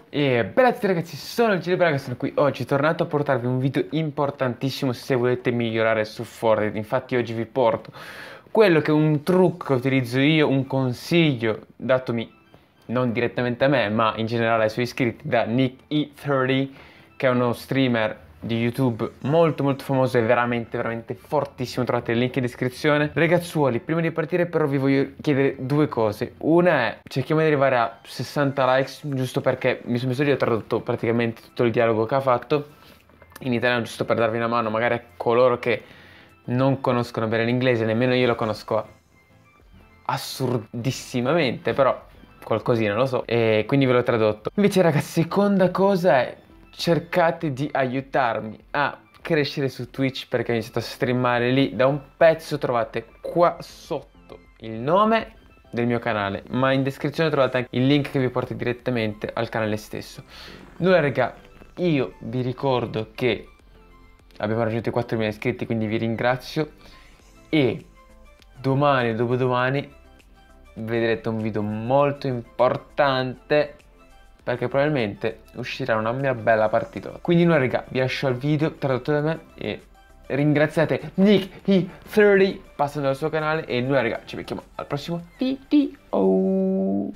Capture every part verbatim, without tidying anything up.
E bella a tutti ragazzi, sono il Gilbert e sono qui oggi tornato a portarvi un video importantissimo se volete migliorare su Fortnite. Infatti oggi vi porto quello che è un trucco che utilizzo io, un consiglio datomi non direttamente a me ma in generale ai suoi iscritti da Nick E trenta, che è uno streamer di YouTube molto molto famoso e veramente veramente fortissimo. Trovate il link in descrizione. Ragazzuoli, prima di partire però vi voglio chiedere due cose. Una è, cerchiamo di arrivare a sessanta likes, giusto perché mi sono messo lì e ho tradotto praticamente tutto il dialogo che ha fatto in italiano, giusto per darvi una mano magari a coloro che non conoscono bene l'inglese. Nemmeno io lo conosco assurdissimamente, però qualcosina lo so e quindi ve l'ho tradotto. Invece ragazzi, seconda cosa è, cercate di aiutarmi a crescere su Twitch, perché ho iniziato a streamare lì da un pezzo. Trovate qua sotto il nome del mio canale, ma in descrizione trovate anche il link che vi porta direttamente al canale stesso. Nulla raga, io vi ricordo che abbiamo raggiunto i quattromila iscritti, quindi vi ringrazio e domani e dopodomani vedrete un video molto importante, perché probabilmente uscirà una mia bella partita. Quindi no raga, vi lascio al video tradotto da me e ringraziate Nick E trenta passando dal suo canale. E noi raga, ci becchiamo al prossimo video.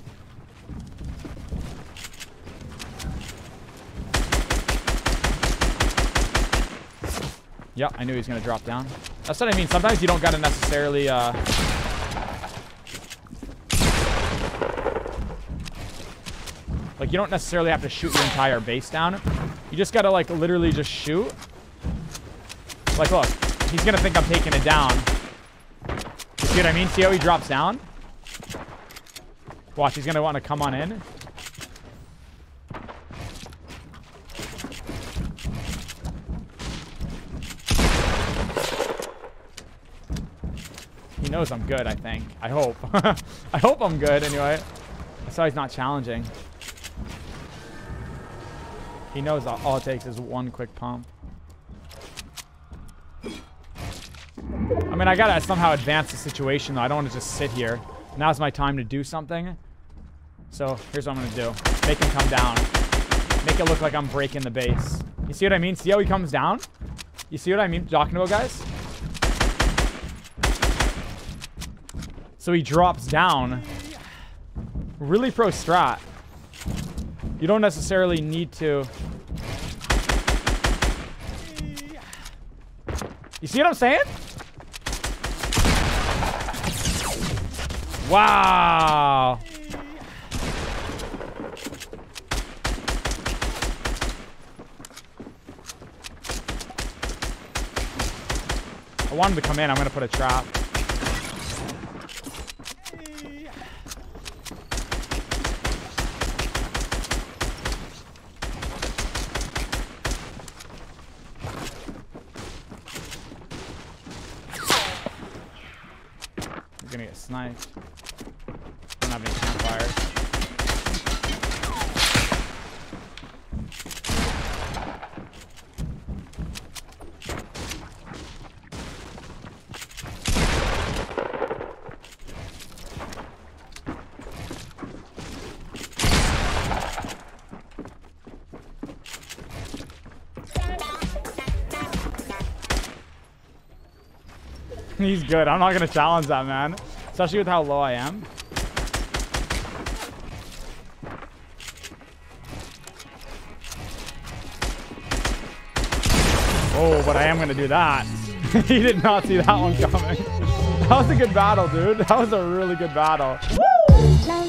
Yeah, I knew he was gonna drop down. That's what I mean. Sometimes you don't gotta necessarily uh like, you don't necessarily have to shoot your entire base down. You just gotta, like, literally just shoot. Like, look. He's gonna think I'm taking it down. You see what I mean? See how he drops down? Watch, he's gonna want to come on in. He knows I'm good, I think. I hope. I hope I'm good, anyway. That's why he's not challenging. He knows all, all it takes is one quick pump. I mean, I gotta somehow advance the situation, though. I don't want to just sit here. Now's my time to do something. So, here's what I'm gonna do. Make him come down. Make it look like I'm breaking the base. You see what I mean? See how he comes down? You see what I mean talking about, guys? So he drops down. Really pro strat. You don't necessarily need to. You see what I'm saying? Wow. I want him to come in. I'm going to put a trap. Gonna get sniped. Don't have any campfires. He's good. I'm not gonna challenge that, man. Especially with how low I am. Oh, but I am gonna do that. He did not see that one coming. That was a good battle, dude. That was a really good battle. Woo!